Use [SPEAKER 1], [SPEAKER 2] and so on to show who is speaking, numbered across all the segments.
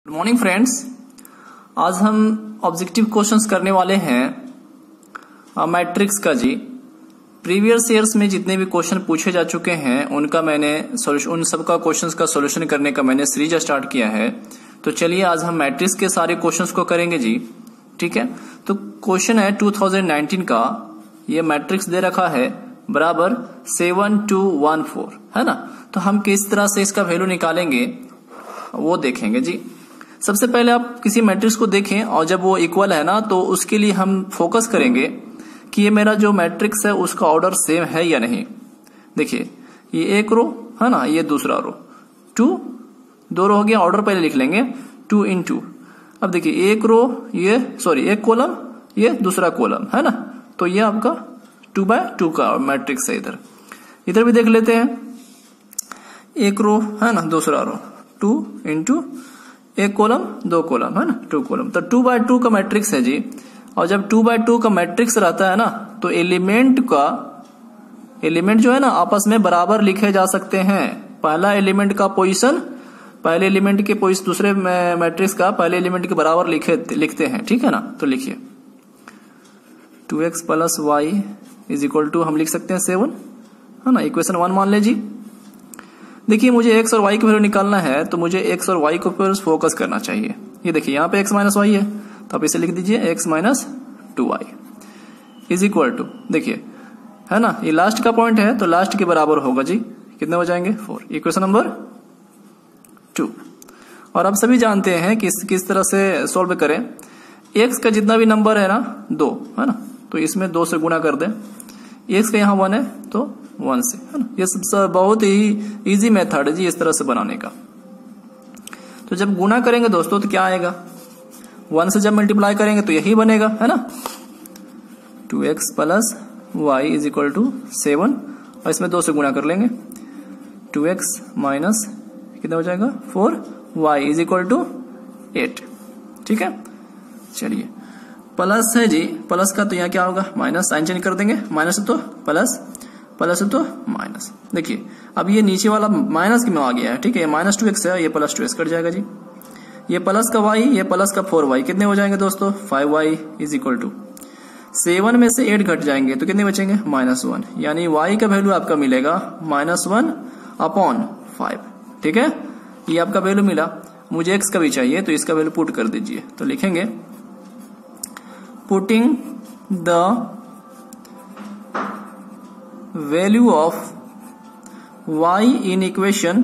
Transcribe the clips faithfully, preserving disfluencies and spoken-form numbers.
[SPEAKER 1] Good morning friends, आज हम objective questions करने वाले हैं मैट्रिक्स का जी। प्रीवियस ईयर्स में जितने भी क्वेश्चन पूछे जा चुके हैं उनका मैंने सॉल्यूशन उन सबका क्वेश्चंस का सॉल्यूशन करने का मैंने सीरीज स्टार्ट किया है। तो चलिए आज हम मैट्रिक्स के सारे क्वेश्चंस को करेंगे जी। ठीक है, तो क्वेश्चन है टू थाउजेंड नाइनटीन का, ये मैट्रिक्स दे रखा है बराबर सेवन टू वन फोर, है ना। तो हम किस तरह से इसका वैल्यू निकालेंगे वो देखेंगे जी। सबसे पहले आप किसी मैट्रिक्स को देखें और जब वो इक्वल है ना तो उसके लिए हम फोकस करेंगे कि ये मेरा जो मैट्रिक्स है उसका ऑर्डर सेम है या नहीं। देखिए ये एक रो है ना, ये दूसरा रो, टू दो रो हो गया, ऑर्डर पहले लिख लेंगे टू इन टू। अब देखिए एक रो ये सॉरी एक कॉलम ये दूसरा कॉलम है ना, तो ये आपका टू बाय टू का मैट्रिक्स है। इधर इधर भी देख लेते हैं, एक रो है ना दूसरा रो, टू इंटू एक कॉलम दो कॉलम है ना, टू कॉलम, तो टू बाय टू का मैट्रिक्स है जी। और जब टू बाय टू का मैट्रिक्स रहता है ना तो एलिमेंट का एलिमेंट जो है ना आपस में बराबर लिखे जा सकते हैं। पहला एलिमेंट का पोजीशन पहले एलिमेंट के पोजीशन दूसरे मैट्रिक्स का पहले एलिमेंट के बराबर लिखे लिखते हैं। ठीक है ना, तो लिखिए two x plus y is equal to हम लिख सकते हैं सेवन, है ना। इक्वेशन वन मान ले जी। देखिए मुझे एक्स और वाई की वैल्यू निकालना है तो मुझे एक्स और वाई को पर फोकस करना चाहिए। ये देखिए यहाँ पे एक्स माइनस वाई है तो आप इसे लिख दीजिए x minus two y is equal to, देखिए है ना, ये लास्ट का पॉइंट है तो लास्ट के बराबर होगा जी। कितने हो जाएंगे फोर, इक्वेशन नंबर टू। और आप सभी जानते हैं कि किस तरह से सोल्व करें। एक्स का जितना भी नंबर है ना दो है ना, तो इसमें दो से गुणा कर दें। एक्स का यहाँ वन है तो वन से, है ना। ये सब बहुत ही इजी मेथड है जी इस तरह से बनाने का। तो जब गुणा करेंगे दोस्तों तो क्या आएगा, वन से जब मल्टीप्लाई करेंगे तो यही बनेगा, है ना। Two x plus y is equal to seven और इसमें दो से गुणा कर लेंगे। टू एक्स माइनस कितना हो जाएगा four, y is equal to eight. ठीक है, चलिए प्लस है जी, प्लस का तो यहाँ क्या होगा माइनस, साइन चेंज कर देंगे, माइनस तो प्लस प्लस तो माइनस। देखिए अब ये नीचे वाला माइनस में आ गया है, ठीक है, ये माइनस टू एक्स है, ये प्लस टू एक्स कट जाएगा जी। ये प्लस का वाई ये प्लस का फोर वाई कितने हो जाएंगे दोस्तों, five y is equal to seven में से एट घट जाएंगे तो कितने बचेंगे माइनस वन, यानी वाई का वैल्यू आपका मिलेगा माइनस वन अपॉन फाइव। ठीक है, ये आपका वैल्यू मिला। मुझे एक्स का भी चाहिए तो इसका वैल्यू पुट कर दीजिए, तो लिखेंगे putting the value of y in equation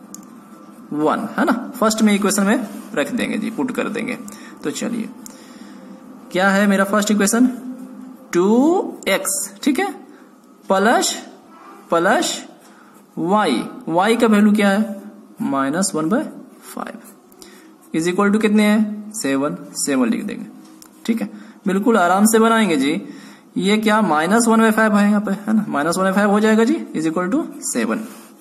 [SPEAKER 1] one, है ना, फर्स्ट में इक्वेशन में रख देंगे जी, पुट कर देंगे। तो चलिए क्या है मेरा फर्स्ट इक्वेशन, टू एक्स, ठीक है, प्लस प्लस वाई, वाई का वैल्यू क्या है minus one by five is equal to कितने हैं सेवन, सेवन लिख देंगे। ठीक है, बिल्कुल आराम से बनाएंगे जी। ये क्या माइनस वन बाय फाइव है यहाँ पे, है ना, माइनस वन बाय फाइव हो जाएगा जी इज इक्वल टू सेवन।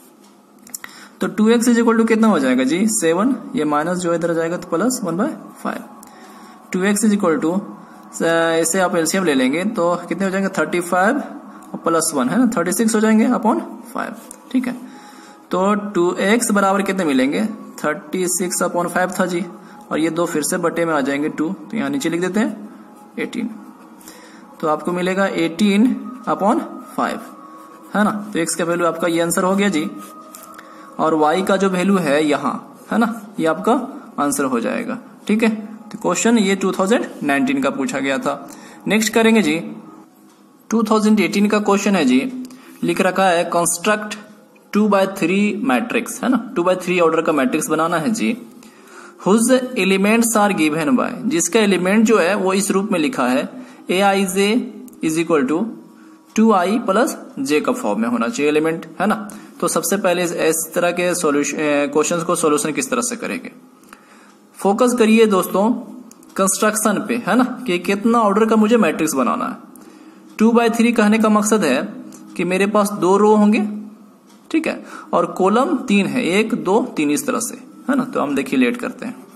[SPEAKER 1] तो two x is equal to कितना हो जाएगा जी सेवन, ये माइनस जो इधर जाएगा तो plus one by five. Two x is equal to इसे आप एलसीएम ले लेंगे तो कितने हो जाएंगे थर्टी फाइव और प्लस वन, है ना, थर्टी सिक्स हो जाएंगे अपॉन फाइव। ठीक है, तो टू एक्स बराबर कितने मिलेंगे थर्टी सिक्स अपॉन फाइव था जी, और ये दो फिर से बटे में आ जाएंगे टू, तो यहाँ नीचे लिख देते हैं एटीन। तो आपको मिलेगा एटीन अपॉन फाइव, है ना। तो एक्स का वैल्यू आपका ये आंसर हो गया जी, और वाई का जो वैल्यू है यहाँ, है ना, ये आपका आंसर हो जाएगा। ठीक है, तो क्वेश्चन ये टू थाउजेंड नाइनटीन का पूछा गया था। नेक्स्ट करेंगे जी टू थाउजेंड एटीन का क्वेश्चन है जी, लिख रखा है construct two by three matrix, है ना, टू बाय थ्री ऑर्डर का मैट्रिक्स बनाना है जी। Whose elements are given by, जिसका एलिमेंट जो है वो इस रूप में लिखा है a i j is equal to two i plus j का फॉर्म में होना चाहिए एलिमेंट, है ना। तो सबसे पहले इस तरह के सॉल्यूशन क्वेश्चंस को सॉल्यूशन किस तरह से करेंगे, फोकस करिए दोस्तों कंस्ट्रक्शन पे, है ना, कि कितना ऑर्डर का मुझे मैट्रिक्स बनाना है। टू बाय थ्री कहने का मकसद है कि मेरे पास दो रो होंगे, ठीक है, और कॉलम तीन है, एक दो तीन इस तरह से, है ना। तो हम देखिए लेट करते हैं,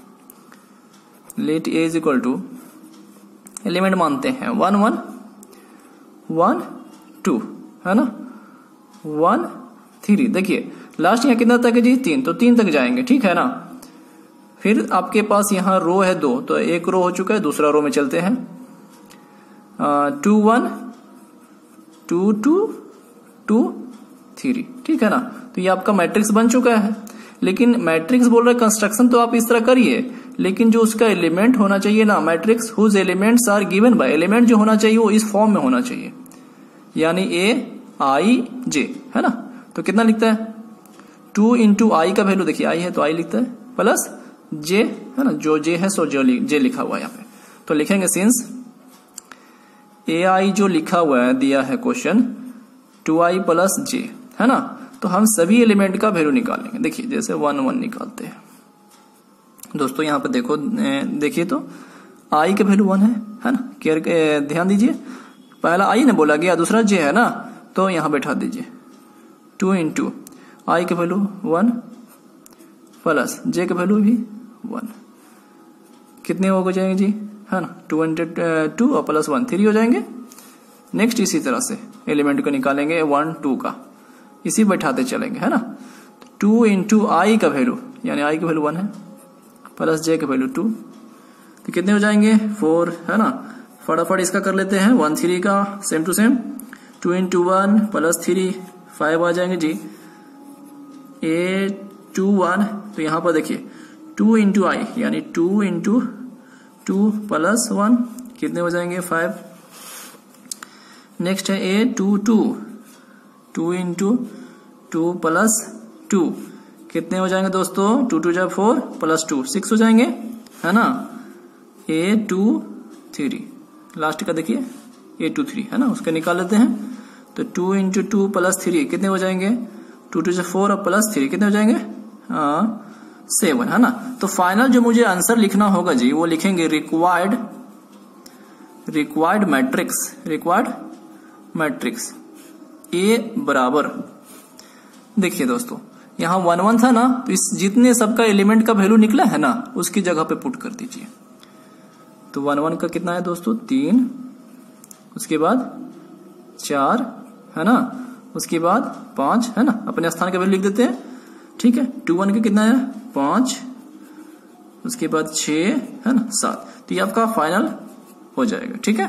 [SPEAKER 1] let a is equal to element मानते हैं वन वन वन टू, है ना, वन थ्री। देखिए लास्ट यहाँ कितना तक है जी तीन, तो तीन तक जाएंगे, ठीक है ना। फिर आपके पास यहाँ रो है दो, तो एक रो हो चुका है, दूसरा रो में चलते हैं। Two one two two two three, ठीक है ना। तो ये आपका मैट्रिक्स बन चुका है। लेकिन मैट्रिक्स बोल रहा है कंस्ट्रक्शन तो आप इस तरह करिए, लेकिन जो उसका एलिमेंट होना चाहिए ना matrix, whose elements are given by, element जो होना चाहिए वो इस फॉर्म में होना चाहिए, यानी ए आई जे, है ना। तो कितना लिखता है, टू इंटू आई का वैल्यू देखिए आई है तो आई लिखता है, प्लस जे, है ना, जो जे है सो जो जे लिखा हुआ है यहाँ पे। तो लिखेंगे सिंस ए आई जो लिखा हुआ है दिया है question two i plus j, है ना, तो हम सभी एलिमेंट का वैल्यू निकालेंगे। देखिए जैसे वन वन निकालते हैं दोस्तों, यहाँ पे देखो देखिए तो आई का वैल्यू वन है, है ना, केयर ध्यान दीजिए, पहला आई ने बोला गया, दूसरा जे है ना, तो यहाँ बैठा दीजिए टू इंटू आई का वैल्यू वन प्लस जे का वैल्यू भी वन, कितने हो जाएंगे जी, है ना, टू हंड्रेड टू और प्लस वन थ्री हो जाएंगे। नेक्स्ट इसी तरह से एलिमेंट को निकालेंगे वन टू का, इसी बैठाते चलेंगे, है ना। टू इंटू आई का वैल्यू यानी आई का वैल्यू वन है प्लस जे का वैल्यू टू, तो कितने हो जाएंगे फोर, है ना। फटाफट इसका कर लेते हैं, वन थ्री का same two same, two into one plus three five आ जाएंगे जी, ए टू वन, तो यहां पर देखिए टू इंटू आई यानी two into two plus one, कितने हो जाएंगे फाइव। नेक्स्ट है a two two, two into two plus two, कितने हो जाएंगे दोस्तों, टू टू जा फोर प्लस टू सिक्स हो जाएंगे, है ना। ए टू थ्री लास्ट का देखिए ए टू थ्री, है ना, उसका निकाल लेते हैं। तो two into two plus three कितने हो जाएंगे, टू टू जा फोर और प्लस थ्री कितने हो जाएंगे सेवन, है ना। तो फाइनल जो मुझे आंसर लिखना होगा जी वो लिखेंगे required required matrix required matrix a बराबर, देखिए दोस्तों यहां वन वन था ना, तो इस जितने सबका एलिमेंट का वैल्यू निकला है ना उसकी जगह पे पुट कर दीजिए। तो वन वन का कितना है दोस्तों तीन, उसके बाद चार, है ना, उसके बाद पांच, है ना, अपने स्थान का वैल्यू लिख देते हैं, ठीक है। टू वन का कितना है पांच, उसके बाद छ, है ना, सात, तो ये आपका फाइनल हो जाएगा, ठीक है।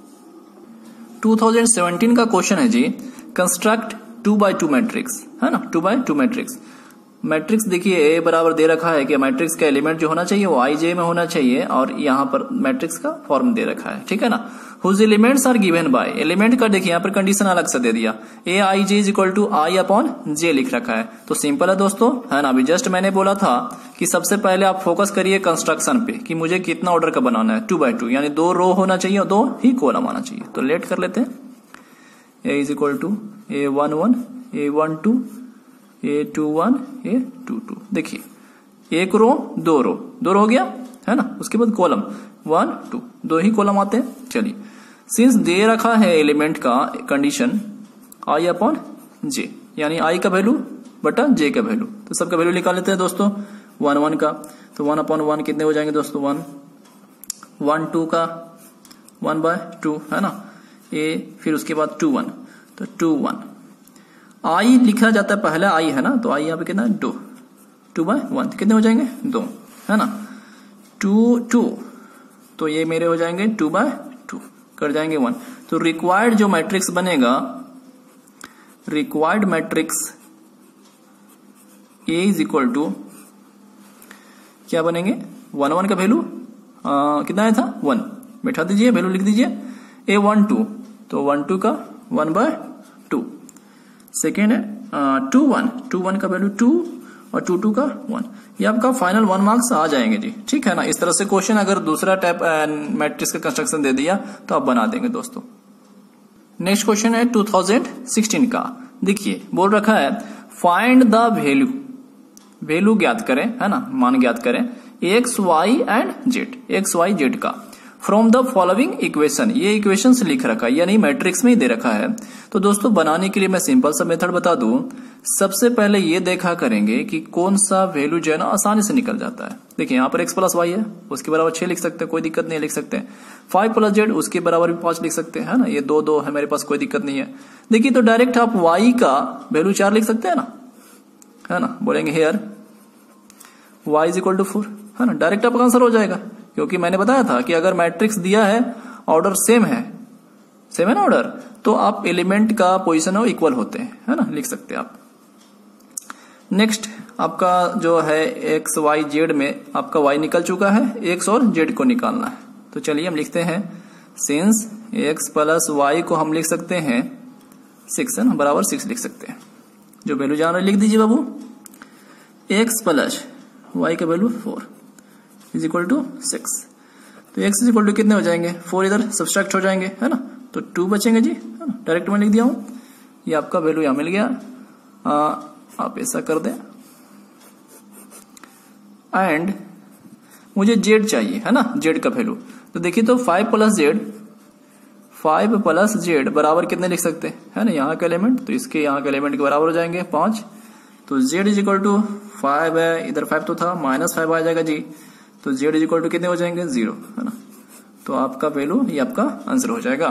[SPEAKER 1] टू थाउजेंड सेवेंटीन का क्वेश्चन है जी, construct two by two matrix, है ना, two by two matrix. Matrix देखिए ए बराबर दे रखा है कि मैट्रिक्स का एलिमेंट जो होना चाहिए वो आई जे में होना चाहिए, और यहाँ पर मैट्रिक्स का फॉर्म दे रखा है, ठीक है ना। Whose elements are given by, element का देखिए यहाँ पर कंडीशन अलग से दे दिया, a i j is equal to i upon j लिख रखा है। तो सिंपल है दोस्तों, है ना। अभी जस्ट मैंने बोला था कि सबसे पहले आप फोकस करिए कंस्ट्रक्शन पे कि मुझे कितना ऑर्डर का बनाना है, टू बाई टू, यानी दो रो होना चाहिए और दो ही कॉलम आना चाहिए। तो लेट कर लेते हैं, a is equal to a one one a one two a two one a two two, देखिए एक रो दो रो दो रो हो गया, है ना। उसके बाद कॉलम वन टू, दो ही कॉलम आते हैं। चलिए सिंस दे रखा है एलिमेंट का कंडीशन आई अपॉन जे, यानी आई का वैल्यू बटा जे का वैल्यू, तो सबका वैल्यू निकाल लेते हैं दोस्तों। वन वन का तो वन अपॉन वन कितने हो जाएंगे दोस्तों वन, वन टू का वन बाय टू, है ना, ए फिर उसके बाद टू वन, तो टू वन, आई लिखा जाता है पहला आई, है ना, तो आई यहाँ पे कितना है दो, टू बाय वन कितने हो जाएंगे दो, है ना। टू टू तो ये मेरे हो जाएंगे टू बाय टू, कर जाएंगे वन। तो रिक्वायर्ड जो मैट्रिक्स बनेगा, required matrix a is equal to क्या बनेंगे, वन वन का वैल्यू कितना आया था वन, बैठा दीजिए वैल्यू लिख दीजिए, ए वन टू तो वन टू का वन बाय टू, सेकेंड है टू वन टू वन का वैल्यू टू और टू टू का वन, ये आपका फाइनल वन मार्क्स आ जाएंगे जी, ठीक है ना। इस तरह से क्वेश्चन अगर दूसरा टाइप मैट्रिक्स का कंस्ट्रक्शन दे दिया तो आप बना देंगे दोस्तों। नेक्स्ट क्वेश्चन है टू थाउजेंड सिक्सटीन का, देखिए बोल रखा है फाइंड द वैल्यू, वैल्यू ज्ञात करें, है ना, मान ज्ञात करें x y and z, x y z का फ्रॉम द फॉलोइंग इक्वेशन, ये इक्वेशन से लिख रखा है यानी मैट्रिक्स में ही दे रखा है। तो दोस्तों बनाने के लिए मैं सिंपल सा मेथड बता दूं, सबसे पहले ये देखा करेंगे कि कौन सा वैल्यू जो है ना आसानी से निकल जाता है। देखिए यहाँ पर एक्स प्लस वाई है, उसके बराबर छह लिख सकते हैं, कोई दिक्कत नहीं है, लिख सकते हैं। फाइव प्लस जेड उसके बराबर भी पांच लिख सकते हैं, है ना, ये दो दो है मेरे पास, कोई दिक्कत नहीं है। देखिए तो डायरेक्ट आप वाई का वैल्यू चार लिख सकते हैं ना, है ना, बोलेंगे here y is equal to four, है ना, डायरेक्ट आपका आंसर हो जाएगा, क्योंकि मैंने बताया था कि अगर मैट्रिक्स दिया है, ऑर्डर सेम है, सेम है ना ऑर्डर, तो आप एलिमेंट का पोजीशन और इक्वल होते हैं, है ना, लिख सकते हैं आप। नेक्स्ट आपका जो है एक्स वाई जेड में आपका वाई निकल चुका है, एक्स और जेड को निकालना है। तो चलिए हम लिखते हैं सिंस एक्स प्लस वाई को हम लिख सकते हैं सिक्स, है ना, बराबर सिक्स लिख सकते हैं। जो वैल्यू जान रहे लिख दीजिए बाबू, एक्स प्लस वाई का value four is equal to six. तो एक्स इज इक्वल टू कितने हो जाएंगे, फोर इधर सब्सट्रैक्ट हो जाएंगे, है ना, तो टू बचेंगे जी, है ना, डायरेक्ट में लिख दिया हूं, ये आपका वैल्यू यहां मिल गया। आ, आप ऐसा कर दें एंड मुझे जेड चाहिए, है ना, जेड का वैल्यू। तो देखिए तो five plus z, five plus z बराबर कितने लिख सकते हैं, है ना, यहाँ का एलिमेंट, तो इसके यहाँ के एलिमेंट के बराबर हो जाएंगे पांच। तो z is equal to five है, इधर फाइव तो था, माइनस फाइव आ जाएगा जी, तो जेड इज इक्वल टू कितने हो जाएंगे, जीरो, है ना। तो आपका वैल्यू ये आपका आंसर हो जाएगा।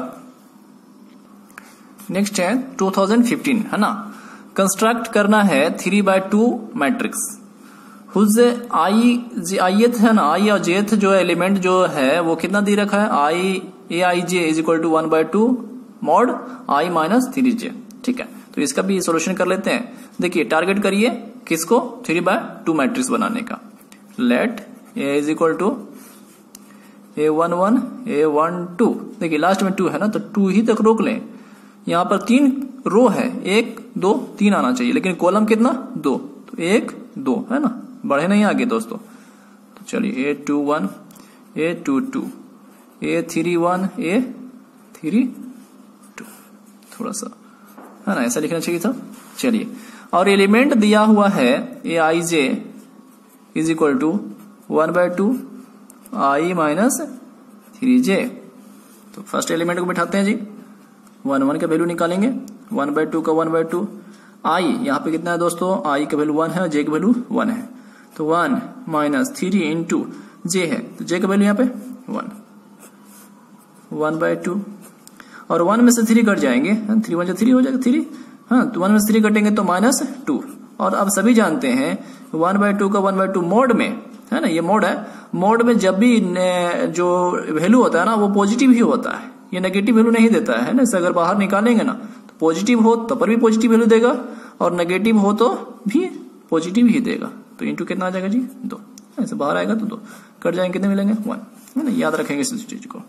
[SPEAKER 1] नेक्स्ट है टू थाउजेंड फिफ्टीन, है ना, कंस्ट्रक्ट करना है three by two matrix whose i ith, है ना, आई और जेथ जो एलिमेंट जो है वो कितना दे रखा है, i a i j is equal to one by two mod i minus three j. ठीक है, तो इसका भी सोल्यूशन कर लेते हैं। देखिए टारगेट करिए किसको, थ्री बाय टू मैट्रिक्स बनाने का। Let a is equal to a one one a one two, देखिए लास्ट में टू है ना, तो टू ही तक रोक लें। यहां पर तीन रो है, एक दो तीन आना चाहिए, लेकिन कॉलम कितना, दो, तो एक दो, है ना, बढ़े नहीं आगे दोस्तों। तो चलिए a two one a two two a three one a three two, थोड़ा सा, है ना, ऐसा लिखना चाहिए था। चलिए, और एलिमेंट दिया हुआ है a i j is equal to one by two i minus three j. तो फर्स्ट एलिमेंट को बिठाते हैं जी, वन वन का वैल्यू निकालेंगे, वन बाय टू का वन बाय टू, आई यहाँ पे कितना है दोस्तों, आई का वैल्यू वन है और जे का वैल्यू वन है, तो one minus three into j है, तो जे का वैल्यू यहाँ पे वन, वन बाय टू, और वन में से थ्री कट जाएंगे, थ्री वन जो थ्री हो जाएगा थ्री, हाँ, तो वन में से थ्री कटेंगे तो माइनस टू। और अब सभी जानते हैं वन बाय टू का वन बाय टू मोड में, है ना, ये मोड है, मोड में जब भी जो वैल्यू होता है ना वो पॉजिटिव ही होता है, ये नेगेटिव वैल्यू नहीं देता है ना। इसे अगर बाहर निकालेंगे ना तो पॉजिटिव हो तो पर भी पॉजिटिव वैल्यू देगा, और नेगेटिव हो तो भी पॉजिटिव ही देगा। तो इंटू कितना आ जाएगा जी, दो, ऐसे बाहर आएगा तो दो, कट जाएंगे कितने मिलेंगे, वन, है ना, याद रखेंगे इस चीज को,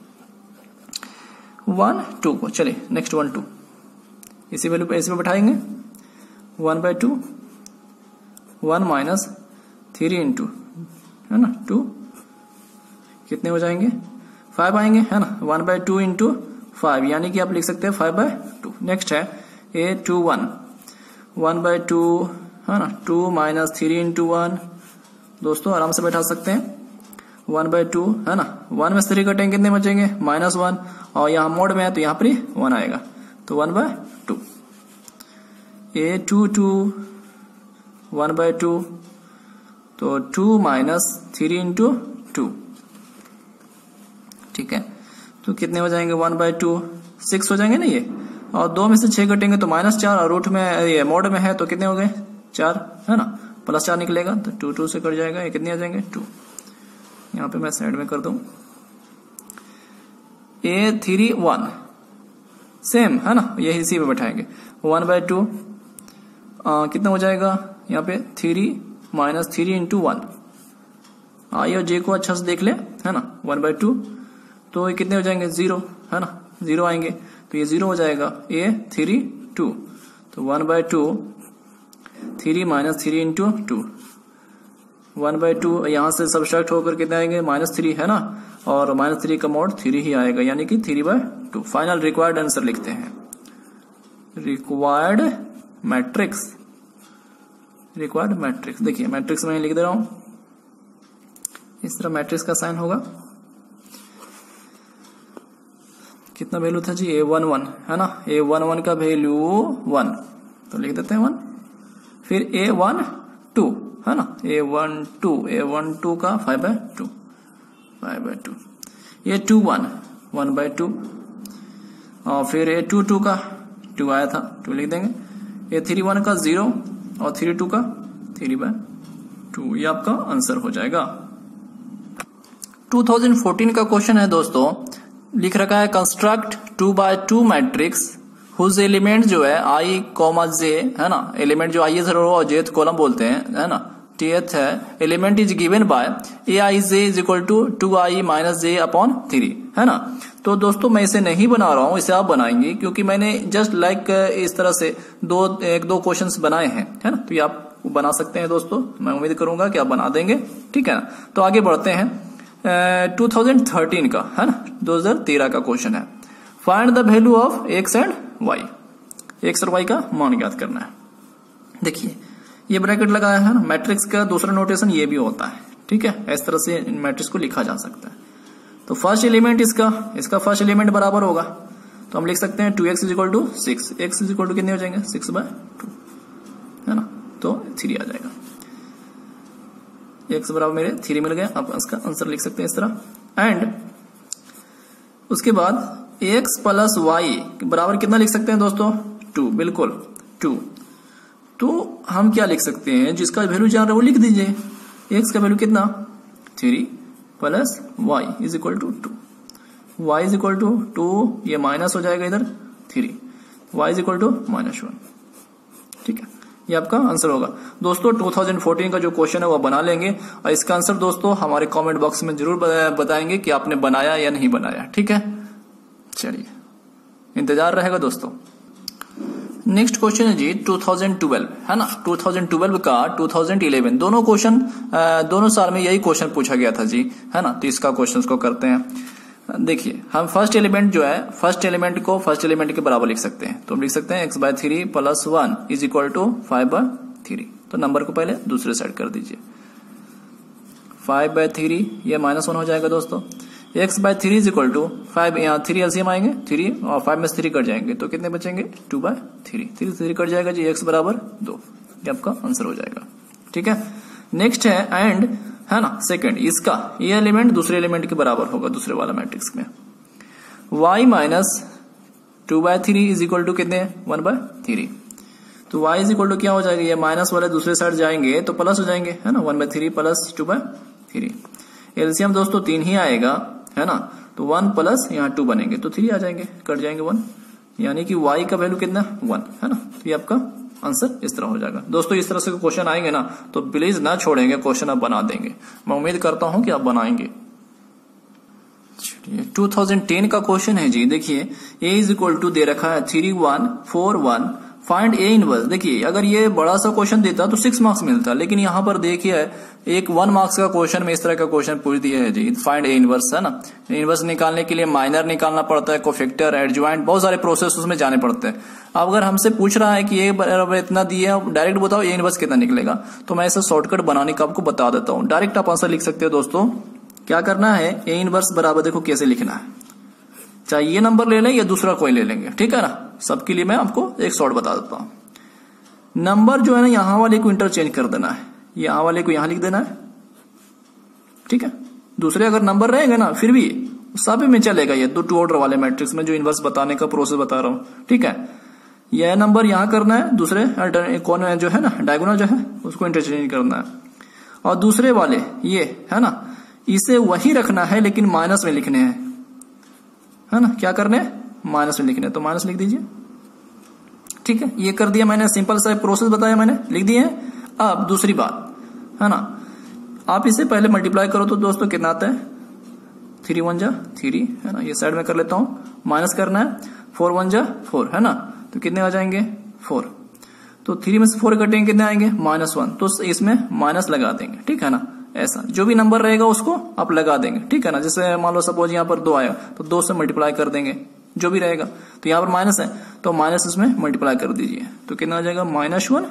[SPEAKER 1] वन टू को। चलिए नेक्स्ट वन टू, इसी वैल्यू पे इसी पे बैठाएंगे, one by two one minus three into, है ना, टू, कितने हो जाएंगे, फाइव आएंगे, है ना, one by two into five, यानी कि आप लिख सकते हैं फाइव बाय टू। नेक्स्ट है a two one, one by two, है ना, two minus three into one, दोस्तों आराम से बैठा सकते हैं, वन बाय टू, है ना, वन में से थ्री कटेंगे कितने बचेंगे, माइनस वन, और यहाँ मोड में है तो यहाँ पर ही वन आएगा, तो one by two, a two two one by two, तो two minus three into two, ठीक है, तो कितने हो जाएंगे, वन बाय टू, सिक्स हो जाएंगे ना ये, और दो में से छह कटेंगे तो माइनस चार, और रूट में ये मोड में है तो कितने हो गए, चार, है ना, प्लस चार निकलेगा तो टू टू से कट जाएगा, ये कितने आ जाएंगे, टू। यहाँ पे मैं साइड में कर दूं, ए थ्री वन सेम, है ना, ये इसी पे बैठाएंगे, वन बाय टू कितना हो जाएगा, यहाँ पे three minus three into one, i और जे को अच्छा से देख ले, है ना, वन बाय टू, तो ये कितने हो जाएंगे, जीरो, है ना, जीरो आएंगे, तो ये जीरो हो जाएगा, ए थ्री टू, तो one by two three minus three into two, one by two, यहां से सब्सट्रैक्ट होकर कितने आएंगे, माइनस थ्री, है ना, और माइनस थ्री का मोड थ्री ही आएगा, यानी कि three by two. Final required answer लिखते हैं, रिक्वायर्ड मैट्रिक्स, रिक्वायर्ड मैट्रिक्स, देखिए मैट्रिक्स में लिख दे रहा हूं, इस तरह मैट्रिक्स का साइन होगा, कितना वैल्यू था जी, ए वन वन, है ना, ए वन वन का वैल्यू वन, तो लिख देते हैं वन, फिर ए वन टू, है ना, a one two, a one two का five by two, five by two, a two one, one by two, और फिर ए टू टू का टू आया था, टू लिख देंगे, ए थ्री वन का जीरो, और थ्री टू का थ्री बाय टू, ये आपका आंसर हो जाएगा। टू थाउजेंड फोर्टीन का क्वेश्चन है दोस्तों, लिख रखा है construct two by two matrix whose element जो है आई कॉमा जे है ना, एलिमेंट जो आई रो और जेथ कॉलम बोलते हैं है ना, टीएथ है, element is given by a i j is equal to two i minus j upon three है ना। तो दोस्तों मैं इसे नहीं बना रहा हूं, इसे आप बनाएंगे क्योंकि मैंने जस्ट लाइक इस तरह से दो एक दो क्वेश्चंस बनाए हैं है ना, तो ये आप बना सकते हैं दोस्तों, मैं उम्मीद करूंगा कि आप बना देंगे, ठीक है ना। तो आगे बढ़ते हैं टू थाउजेंड थर्टीन का है ना, दो हज़ार तेरह का क्वेश्चन है, find the value of x and y, x और वाई का मान ज्ञात करना है। देखिए ये ब्रैकेट लगाया है ना, मैट्रिक्स का दूसरा नोटेशन ये भी होता है, ठीक है, इस तरह से मैट्रिक्स को लिखा जा सकता है। तो फर्स्ट एलिमेंट इसका इसका फर्स्ट एलिमेंट बराबर होगा, तो हम लिख सकते हैं two x is equal to six, x is equal to कितने हो जाएंगे सिक्स बाय टू है ना, तो थ्री आ जाएगा, एक्स बराबर मेरे थ्री मिल गया। आप इसका आंसर लिख सकते हैं इस तरह। एंड उसके बाद एक्स प्लस वाई बराबर कितना लिख सकते हैं दोस्तों, टू, बिल्कुल टू। तो हम क्या लिख सकते हैं, जिसका वैल्यू जान रहे वो लिख दीजिए, एक्स का वैल्यू कितना three plus y is equal to two, y is equal to two, ये माइनस हो जाएगा इधर three, y is equal to minus one, ठीक है, ये आपका आंसर होगा दोस्तों। टू थाउजेंड फोर्टीन का जो क्वेश्चन है वो बना लेंगे और इसका आंसर दोस्तों हमारे कमेंट बॉक्स में जरूर बताएंगे कि आपने बनाया या नहीं बनाया, ठीक है। चलिए इंतजार रहेगा दोस्तों। नेक्स्ट क्वेश्चन है जी टू थाउजेंड ट्वेल्व है ना, टू थाउजेंड ट्वेल्व का टू थाउजेंड इलेवन दोनों क्वेश्चन दोनों साल में यही क्वेश्चन पूछा गया था जी है ना, तो इसका क्वेश्चन को करते हैं। देखिए हम फर्स्ट एलिमेंट जो है फर्स्ट एलिमेंट को फर्स्ट एलिमेंट के बराबर लिख सकते हैं, तो हम लिख सकते हैं x by three plus one is equal to five by three, तो नंबर को पहले दूसरे साइड कर दीजिए, फाइव बाय थ्री ये माइनस वन हो जाएगा दोस्तों, x by three is equal to five, यहाँ थ्री एलसीएम आएंगे थ्री और फाइव में से थ्री कट जाएंगे तो कितने बचेंगे two by three, three three cut जाएगा जी, एक्स बराबर दो, ये आपका आंसर हो जाएगा, ठीक है। नेक्स्ट है एंड है ना, सेकंड इसका ये एलिमेंट दूसरे एलिमेंट के बराबर होगा दूसरे वाला मैट्रिक्स में, y minus two by three is equal to कितने वन बाय थ्री, तो y इज इक्वल टू क्या हो जाएगा, ये माइनस वाले दूसरे साइड जाएंगे तो प्लस हो जाएंगे है ना, one by three plus two by three, LCM दोस्तों तीन ही आएगा है ना, तो वन प्लस यहाँ टू बनेंगे तो थ्री आ जाएंगे, कट जाएंगे वन, यानी कि y का वैल्यू कितना वन है ना, तो ये आपका आंसर इस तरह हो जाएगा दोस्तों। इस तरह से क्वेश्चन आएंगे ना तो प्लीज ना छोड़ेंगे, क्वेश्चन आप बना देंगे, मैं उम्मीद करता हूं कि आप बनाएंगे। चलिए टू थाउजेंड टेन का क्वेश्चन है जी, देखिए a इज इक्वल टू दे रखा है three one four one, find a inverse. देखिए अगर ये बड़ा सा क्वेश्चन देता तो सिक्स मार्क्स मिलता, लेकिन यहाँ पर देखिए एक वन मार्क्स का क्वेश्चन में इस तरह का क्वेश्चन पूछ दिया है जी, फाइंड ए इनवर्स है ना, इनवर्स निकालने के लिए माइनर निकालना पड़ता है, कोफैक्टर, एडजॉइंट, बहुत सारे प्रोसेस उसमें जाने पड़ते हैं। अब अगर हमसे पूछ रहा है कि ये बराबर इतना दिया है, डायरेक्ट बताओ ए इनवर्स कितना निकलेगा, तो मैं ऐसा शॉर्टकट बनाने का आपको बता देता हूँ, डायरेक्ट आप आंसर लिख सकते हो दोस्तों। क्या करना है, ए इनवर्स बराबर देखो कैसे लिखना है, चाहे ये नंबर ले लें या दूसरा कोई ले लेंगे, ठीक है ना, सबके लिए मैं आपको एक शॉर्ट बता देता हूं। नंबर जो है ना यहां वाले को इंटरचेंज कर देना है, यहां वाले को यहां लिख देना है, ठीक है। दूसरे अगर नंबर रहेंगे ना फिर भी सब में चलेगा, ये दो टू ऑर्डर वाले मैट्रिक्स में जो इनवर्स बताने का प्रोसेस बता रहा हूं, ठीक है। यह नंबर यहां करना है, दूसरे कौन जो है ना डायगोनल जो है उसको इंटरचेंज करना है, और दूसरे वाले ये है ना इसे वही रखना है लेकिन माइनस में लिखने हैं है ना, क्या करने माइनस में लिखने, तो माइनस लिख दीजिए, ठीक है। ये कर दिया मैंने, सिंपल सा प्रोसेस बताया मैंने, लिख दिए। अब दूसरी बात है ना, आप इसे पहले मल्टीप्लाई करो तो दोस्तों कितना आता है, थ्री वन जा थ्री है ना, ये साइड में कर लेता हूं, माइनस करना है, फोर वन जा फोर है ना, तो कितने आ जाएंगे फोर, तो थ्री में से फोर कटेंगे कितने आएंगे माइनस वन, तो इसमें माइनस लगा देंगे, ठीक है ना। ऐसा जो भी नंबर रहेगा उसको आप लगा देंगे, ठीक है ना। जैसे मान लो सपोज यहाँ पर दो आया तो दो से मल्टीप्लाई कर देंगे जो भी रहेगा, तो यहाँ पर माइनस है तो माइनस इसमें मल्टीप्लाई कर दीजिए, तो कितना आ जाएगा माइनस वन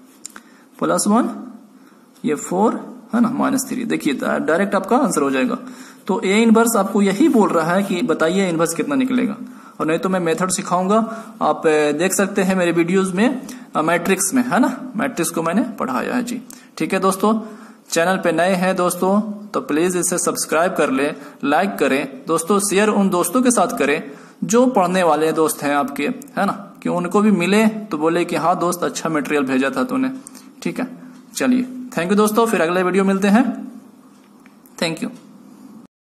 [SPEAKER 1] प्लस वन, ये फोर है ना माइनस थ्री, देखिए डायरेक्ट आपका आंसर हो जाएगा। तो ए इनवर्स आपको यही बोल रहा है कि बताइए इनवर्स कितना निकलेगा, और नहीं तो मैं मेथड सिखाऊंगा, आप देख सकते हैं मेरे वीडियोज में मैट्रिक्स में है ना, मैट्रिक्स को मैंने पढ़ाया है जी, ठीक है दोस्तों। चैनल पे नए हैं दोस्तों तो प्लीज इसे सब्सक्राइब कर ले, लाइक करें दोस्तों, शेयर उन दोस्तों के साथ करें जो पढ़ने वाले दोस्त हैं आपके, है ना, कि उनको भी मिले तो बोले कि हाँ दोस्त अच्छा मटेरियल भेजा था तूने, ठीक है। चलिए थैंक यू दोस्तों, फिर अगले वीडियो मिलते हैं, थैंक यू।